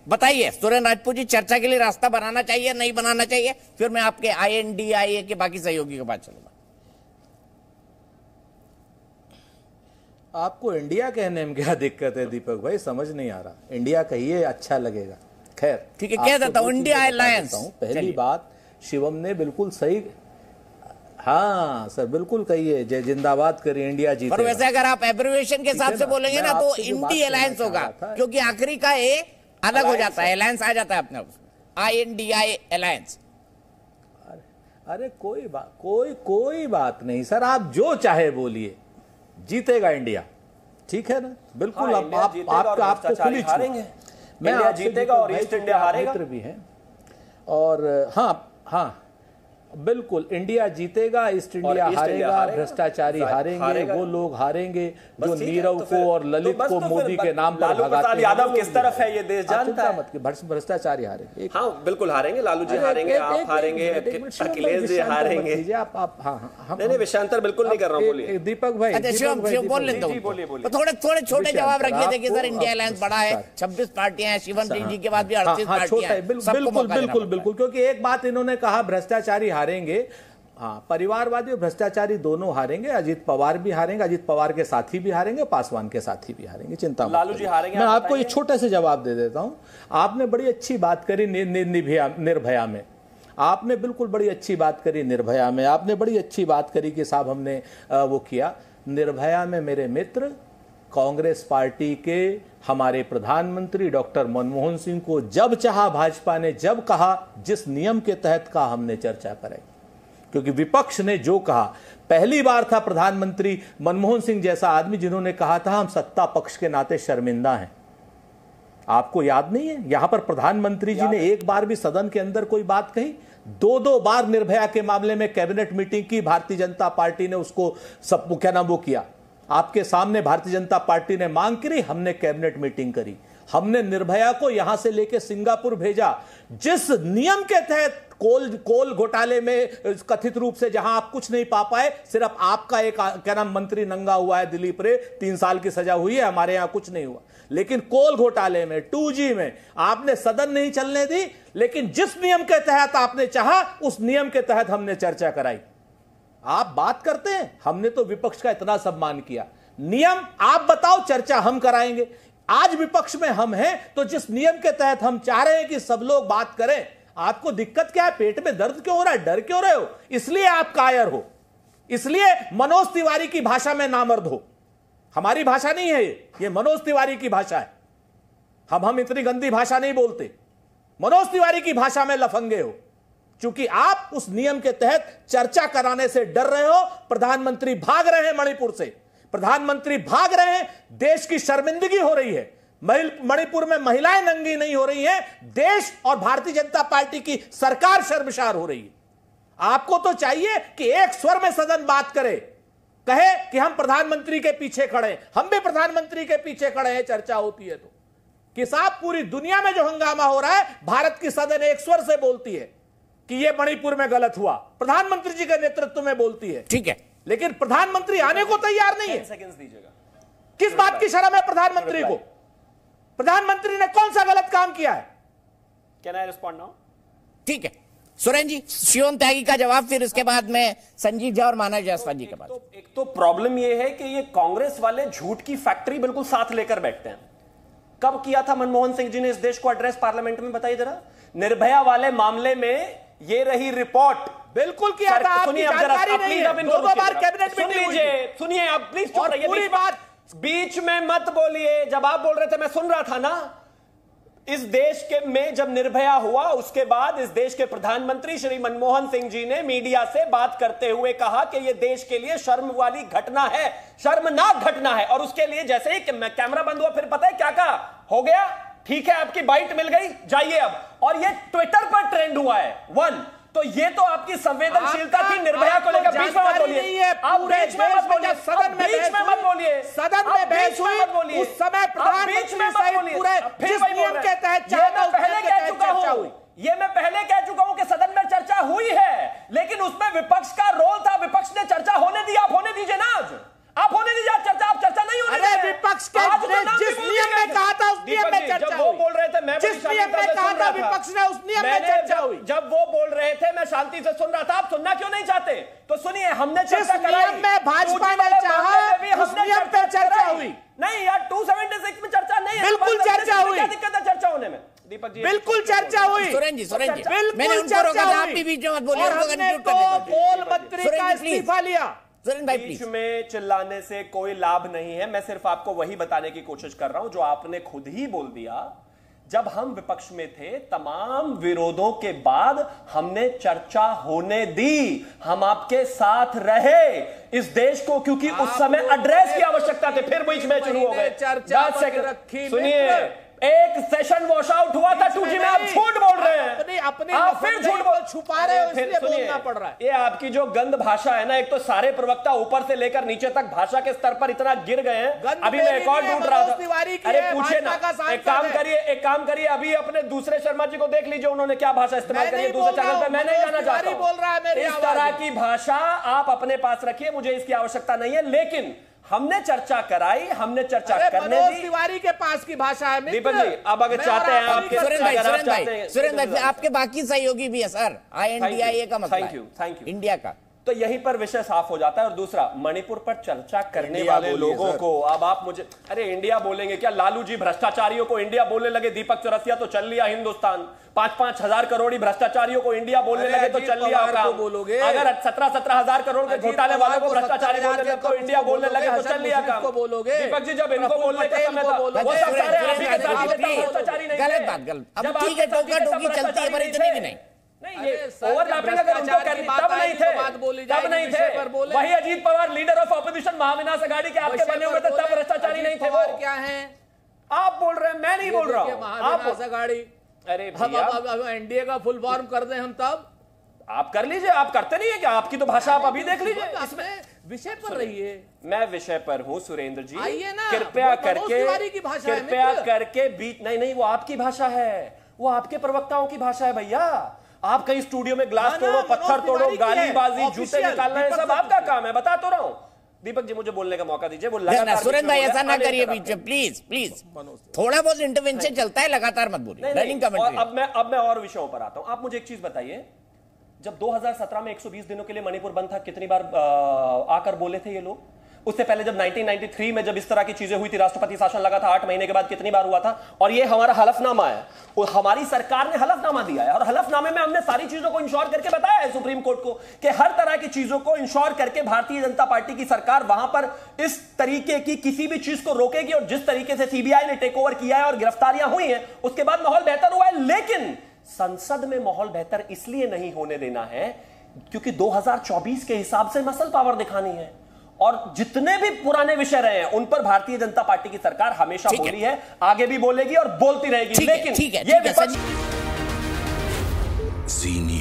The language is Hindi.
बताइए सुरेंद्र राजपूत जी, चर्चा के लिए रास्ता बनाना चाहिए नहीं बनाना चाहिए, फिर मैं आपके INDIA के बाकी सहयोगी के पास चलूंगा। आपको इंडिया कहने में क्या दिक्कत है दीपक भाई, समझ नहीं आ रहा। इंडिया कहिए, अच्छा लगेगा। खैर ठीक है, कह देता हूं इंडिया अलायंस। पहली बात शिवम ने बिल्कुल सही, हाँ सर बिल्कुल कहिए, जय जिंदाबाद करिए, इंडिया जीतेगा। पर वैसे अगर आप एब्रिविएशन के हिसाब से बोलेंगे ना तो इंडी अलायंस होगा, क्योंकि आखिरी का ए अलग हो जाता है, अलायंस आ जाता है अपने INDIA अलायंस। अरे कोई बात नहीं सर, आप जो चाहे बोलिए, जीतेगा इंडिया, ठीक है ना, बिल्कुल। हाँ, आपको खुली हारेंगे, इंडिया जीतेगा और ईस्ट इंडिया हारेगा भी है। और हाँ बिल्कुल, इंडिया जीतेगा, ईस्ट इंडिया हारेगा, भ्रष्टाचारी हारेंगे, वो लोग हारेंगे जो नीरव को और ललित को मोदी के नाम पर भगाते हैं। यादव किस तरफ है ये देश जानता है। मत भ्रष्टाचारी हारेंगे। हाँ बिल्कुल हारेंगे, लालू जी हारेंगे, आप हारेंगे, अखिलेश जी हारेंगे। नहीं विषयांतर बिल्कुल नहीं कर रहा हूँ, बोलिए दीपक भाई। बोल लेता हूँ, थोड़े छोटे जवाब रखिए। देखिए सर, इंडिया अलायंस बड़ा है, 26 पार्टियां हैं, शिवम सिंह जी के बाद भी 38 पार्टियां हैं। बिल्कुल, क्योंकि एक बात इन्होंने कहा, भ्रष्टाचारी हारेंगे। हाँ, परिवारवादी और भ्रष्टाचारी दोनों हारेंगे, अजीत पवार भी हारेंगे, अजीत पवार के साथी भी हारेंगे, पासवान के साथी भी हारेंगे, चिंता मत। लालू जी हारेंगे। मैं आपको एक छोटे से जवाब दे देता हूं। आपने बड़ी अच्छी बात करी निर्भया में, आपने बिल्कुल बड़ी अच्छी बात करी निर्भया में, आपने बड़ी अच्छी बात करी कि साहब हमने वो किया निर्भया में। मेरे मित्र कांग्रेस पार्टी के हमारे प्रधानमंत्री डॉक्टर मनमोहन सिंह को जब चाहा भाजपा ने, जब कहा, जिस नियम के तहत कहा, हमने चर्चा कराई, क्योंकि विपक्ष ने जो कहा, पहली बार था प्रधानमंत्री मनमोहन सिंह जैसा आदमी जिन्होंने कहा था हम सत्ता पक्ष के नाते शर्मिंदा हैं। आपको याद नहीं है? यहां पर प्रधानमंत्री जी ने एक बार भी सदन के अंदर कोई बात कही? दो बार निर्भया के मामले में कैबिनेट मीटिंग की, भारतीय जनता पार्टी ने उसको सब क्या नाम वो किया, आपके सामने भारतीय जनता पार्टी ने मांग करी, हमने कैबिनेट मीटिंग करी, हमने निर्भया को यहां से लेके सिंगापुर भेजा, जिस नियम के तहत कोल घोटाले में कथित रूप से जहां आप कुछ नहीं पा पाए, सिर्फ आपका एक क्या नाम मंत्री नंगा हुआ है, दिलीप रे, 3 साल की सजा हुई है, हमारे यहां कुछ नहीं हुआ। लेकिन कोल घोटाले में, 2G में आपने सदन नहीं चलने दी, लेकिन जिस नियम के तहत आपने चाहा उस नियम के तहत हमने चर्चा कराई। आप बात करते हैं, हमने तो विपक्ष का इतना सम्मान किया, नियम आप बताओ, चर्चा हम कराएंगे। आज विपक्ष में हम हैं, तो जिस नियम के तहत हम चाह रहे हैं कि सब लोग बात करें, आपको दिक्कत क्या है? पेट में दर्द क्यों हो रहा है? डर क्यों रहे हो? इसलिए आप कायर हो, इसलिए मनोज तिवारी की भाषा में नामर्द हो। हमारी भाषा नहीं है ये मनोज तिवारी की भाषा है। हम इतनी गंदी भाषा नहीं बोलते, मनोज तिवारी की भाषा में लफंगे हो, क्योंकि आप उस नियम के तहत चर्चा कराने से डर रहे हो। प्रधानमंत्री भाग रहे हैं मणिपुर से, प्रधानमंत्री भाग रहे हैं, देश की शर्मिंदगी हो रही है। मणिपुर में महिलाएं नंगी नहीं हो रही हैं, देश और भारतीय जनता पार्टी की सरकार शर्मसार हो रही है। आपको तो चाहिए कि एक स्वर में सदन बात करे, कहे कि हम प्रधानमंत्री के पीछे खड़े हैं, हम भी प्रधानमंत्री के पीछे खड़े हैं, चर्चा होती है तो। कि साहब पूरी दुनिया में जो हंगामा हो रहा है, भारत की सदन एक स्वर से बोलती है कि यह मणिपुर में गलत हुआ, प्रधानमंत्री जी के नेतृत्व में बोलती है, ठीक है, लेकिन प्रधानमंत्री आने को तैयार नहीं है। किस बात की शर्म है प्रधानमंत्री को? प्रधानमंत्री ने कौन सा गलत काम किया है? Can I respond now? ठीक है, सुरेंद्र जी, शिवम त्यागी का जवाब, फिर इसके बाद में संजीव झा और मानव जायसवाल जी के बाद। एक तो प्रॉब्लम यह है कि ये कांग्रेस वाले झूठ की फैक्ट्री बिल्कुल साथ लेकर बैठते हैं। कब किया था मनमोहन सिंह जी ने इस देश को एड्रेस पार्लियामेंट में, बताइए जरा। निर्भया वाले मामले में ये रही रिपोर्ट, बिल्कुल किया था। सुनिए आप जरा, दो बार कैबिनेट मीटिंग सुनिए आप प्लीज, और पूरी बात बीच में मत बोलिए। जब आप बोल रहे थे मैं सुन रहा था ना। इस देश के में जब निर्भया हुआ, उसके बाद इस देश के प्रधानमंत्री श्री मनमोहन सिंह जी ने मीडिया से बात करते हुए कहा कि यह देश के लिए शर्म वाली घटना है, शर्मनाक घटना है। और उसके लिए जैसे ही कैमरा बंद हुआ, फिर पता है क्या कहा? हो गया, ठीक है, आपकी बाइट मिल गई, जाइए अब। और यह ट्विटर पर ट्रेंड हुआ है। 1 तो ये तो आपकी संवेदनशीलता थी निर्भया को लेकर। बीच में मत बोलिए, आप बीच में मत बोलिए, सदन में बीच में मत बोलिए, सदन में बहस हुई, उस समय प्रधानमंत्री सहित पूरे जिस नियम के तहत पहले कह चुका हूं, ये मैं पहले कह चुका हूं कि सदन में चर्चा हुई है, लेकिन उसमें विपक्ष का रोल था, विपक्ष ने चर्चा होने दी। आप होने दीजिए ना, आज आप होने दीजिए चर्चा, आप चर्चा नहीं होने दीजिए। विपक्ष के जिस नियम में कहा था उस नियम में चर्चा, वो बोल रहे थे मैं जिस नियम में कहा था विपक्ष ने, उस नियम में चर्चा हुई। जब वो बोल रहे थे मैं शांति से सुन रहा था, आप सुनना क्यों नहीं चाहते? तो सुनिए, हमने चर्चा कराई, में भाजपा ने चाहा उस नियम पे चर्चा हुई। नहीं यार, 276 में चर्चा नहीं है, बिल्कुल चर्चा हुई। क्या दिक्कत है चर्चा होने में? दीपक जी बिल्कुल चर्चा हुई। सुरेंद्र जी मैंने उनको चर्चा रोका था, आप हुई। भी बीच में मत बोलिए, और उनको हमने कंक्लूड तो करने दो। बोल मंत्री का सुरेंद्र जी, इस्तीफा लिया। सुरेंद्र भाई बीच प्लीज। में चिल्लाने से कोई लाभ नहीं है। मैं सिर्फ आपको वही बताने की कोशिश कर रहा हूं जो आपने खुद ही बोल दिया। जब हम विपक्ष में थे, तमाम विरोधों के बाद हमने चर्चा होने दी, हम आपके साथ रहे इस देश को, क्योंकि उस समय एड्रेस की आवश्यकता थी। फिर बीच में शुरू हो गए। चर्चा रखी, सुनिए, एक सेशन वॉश आउट हुआ था 2G में, आप झूठ बोल रहे हैं, अपने आप फिर झूठ बोल छुपा रहे हो, इसलिए बोलना पड़ रहा है। ये आपकी जो गंद भाषा है ना, एक तो सारे प्रवक्ता ऊपर से लेकर नीचे तक भाषा के स्तर पर इतना गिर गए हैं। अभी मैं एक और ढूंढ रहा था, अरे पूछे ना, एक काम करिए, अभी अपने दूसरे शर्मा जी को देख लीजिए, उन्होंने क्या भाषा इस्तेमाल करी है दूसरे चैनल पे। मैं नहीं जाना चाहता हूं, इस तरह की भाषा आप अपने पास रखिए, मुझे इसकी आवश्यकता नहीं है। लेकिन हमने चर्चा कराई, हमने चर्चा करने दी। तिवारी के पास की भाषा है दीपक जी, अब अगर चाहते हैं आपके सुरेंद्र भाई आपके बाकी सहयोगी भी है सर, INDIA का मतलब थैंक यू इंडिया का, तो यहीं पर विषय साफ हो जाता है। और दूसरा, मणिपुर पर चर्चा करने वाले लोगों को अब आप मुझे, अरे इंडिया बोलेंगे क्या? लालू जी भ्रष्टाचारियों को इंडिया बोलने लगे, दीपक चौरसिया तो चल लिया हिंदुस्तान। 5-5 हजार करोड़ भ्रष्टाचारियों को इंडिया बोलने लगे तो चल लिया काम। अगर 17-17 हजार करोड़ के घोटाले वालों को भ्रष्टाचारी बोलने लगे तो इंडिया बोलने लगे तो चल लिया काम। दीपक जी, जब इनको बोलने का समय था, वो सब सारे आप ही के साथ भ्रष्टाचारी नहीं थे। गलत बात, गलत। अब ठीक है, टोका टोकी चलती है पर इतनी भी नहीं। नहीं, ये ओवरलैपिंग अगर उनको करनी, तब नहीं थे। वही Ajit Pawar, leader of opposition महाविनाश अघाड़ी के आपके बने हुए थे, तब भ्रष्टाचारी नहीं थे। वो क्या है आप बोल रहे हैं, मैं नहीं बोल रहा हूं। आप अघाड़ी, अरे हम एनडीए का फुल फॉर्म कर दें हम, तब आप कर लीजिए। आप करते नहीं है क्या? आपकी तो भाषा आप अभी देख लीजिए। इसमें विषय पर रहिए। मैं विषय पर हूं सुरेंद्र जी, आइए ना, कृपया करके, कृपया करके बीच नहीं, वो आपकी भाषा है, वो आपके प्रवक्ताओं की भाषा है भैया। आप कहीं स्टूडियो में ग्लास तोड़ो, पत्थर तोड़ो, गालीबाजी, जूते निकालना, ये सब आपका काम है, बता तो रहा हूं। दीपक जी, मुझे बोलने का मौका दीजिए। वो लगातार सुरेंद्र भाई ऐसा ना करिए बीच में, प्लीज प्लीज। थोड़ा बहुत इंटरवेंशन चलता है, लगातार मत बोलिए। Running commentary. अब मैं और विषयों पर आता हूं। आप मुझे एक चीज बताइए, जब 2017 में 120 दिनों के लिए मणिपुर बंद था, कितनी बार आकर बोले थे ये लोग? उससे पहले जब 1993 में जब इस तरह की चीजें हुई थी, राष्ट्रपति शासन लगा था, 8 महीने के बाद कितनी बार हुआ था? और ये हमारा हलफनामा है, और हमारी सरकार ने हलफनामा दिया है, और हलफनामे में हमने सारी चीजों को इंश्योर करके बताया है सुप्रीम कोर्ट को कि हर तरह की चीजों को इंश्योर करके भारतीय जनता पार्टी की सरकार वहां पर इस तरीके की किसी भी चीज को रोकेगी। और जिस तरीके से सीबीआई ने टेक ओवर किया है और गिरफ्तारियां हुई हैं, उसके बाद माहौल बेहतर हुआ है। लेकिन संसद में माहौल बेहतर इसलिए नहीं होने देना है क्योंकि 2024 के हिसाब से मसल पावर दिखानी है। और जितने भी पुराने विषय रहे हैं उन पर भारतीय जनता पार्टी की सरकार हमेशा बोली है, आगे भी बोलेगी और बोलती रहेगी। लेकिन ये विपक्ष